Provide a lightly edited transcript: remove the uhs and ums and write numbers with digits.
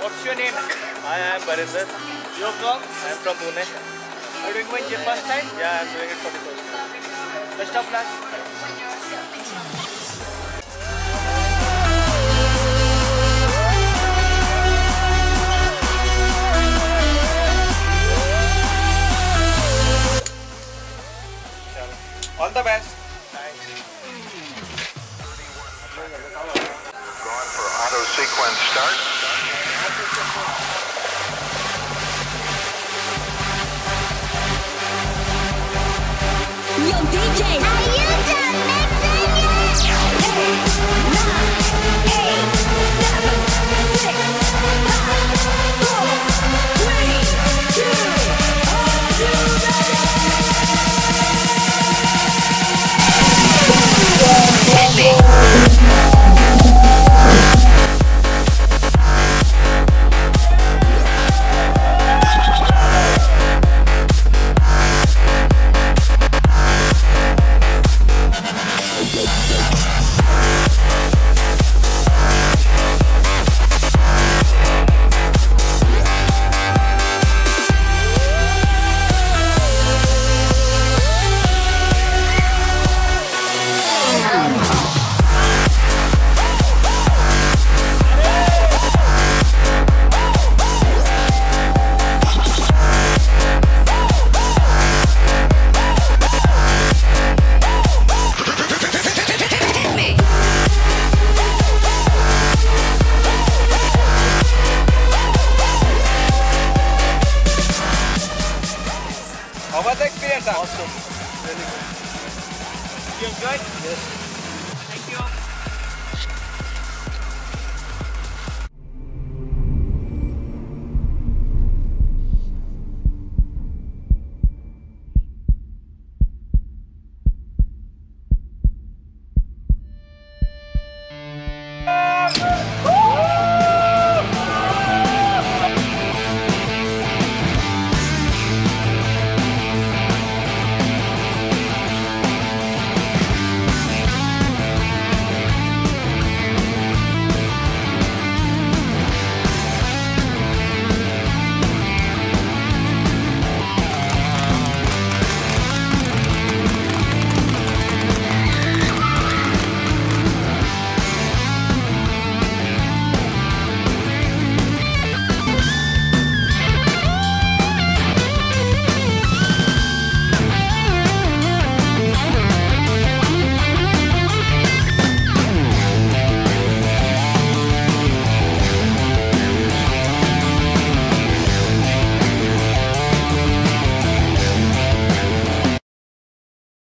What's your name? Hi, I am Barinder. You're from? I am from Pune. Are you doing Bungee first time? Yeah, I am doing it for the first time. Best of luck. All the best. Going for auto sequence start. Yo, DJ, are you done mixing yet? 8, 9, 8, 7, 6, 5, 4, 3, 2, are you ready? Hit me. How was the experience? Awesome. Really good. You enjoyed? Yes.